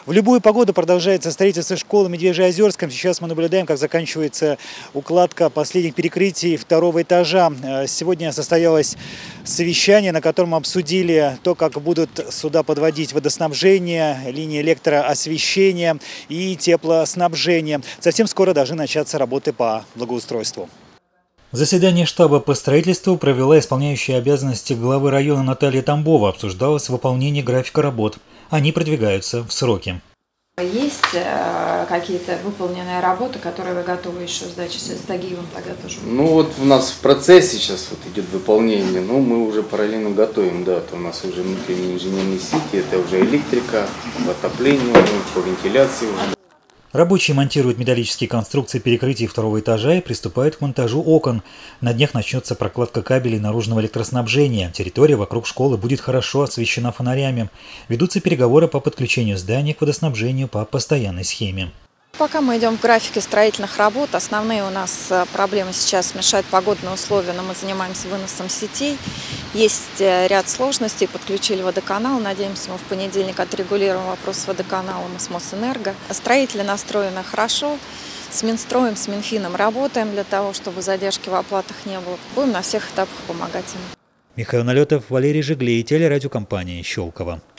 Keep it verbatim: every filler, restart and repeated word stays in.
В любую погоду продолжается строительство школы в Медвежьеозерском. Сейчас мы наблюдаем, как заканчивается укладка последних перекрытий второго этажа. Сегодня состоялось совещание, на котором обсудили то, как будут сюда подводить водоснабжение, линии электроосвещения и теплоснабжения. Совсем скоро должны начаться работы по благоустройству. Заседание штаба по строительству провела исполняющая обязанности главы района Наталья Тамбова. Обсуждалось выполнение графика работ. Они продвигаются в сроки. Есть э, какие-то выполненные работы, которые вы готовы еще сдать с Тагиевым тогда тоже? Ну вот у нас в процессе сейчас вот идет выполнение, но мы уже параллельно готовим, да, это у нас уже внутренние инженерные сети, это уже электрика, отопление, по вентиляции уже. Рабочие монтируют металлические конструкции перекрытий второго этажа и приступают к монтажу окон. На днях начнется прокладка кабелей наружного электроснабжения. Территория вокруг школы будет хорошо освещена фонарями. Ведутся переговоры по подключению здания к водоснабжению по постоянной схеме. Пока мы идем в графике строительных работ, основные у нас проблемы сейчас мешают погодные условия, но мы занимаемся выносом сетей. Есть ряд сложностей, подключили водоканал, надеемся, мы в понедельник отрегулируем вопрос с водоканалом и с Мосэнерго. Строители настроены хорошо, с Минстроем, с Минфином работаем для того, чтобы задержки в оплатах не было. Будем на всех этапах помогать им. Михаил Налетов, Валерий Жиглей, телерадиокомпания «Щелково».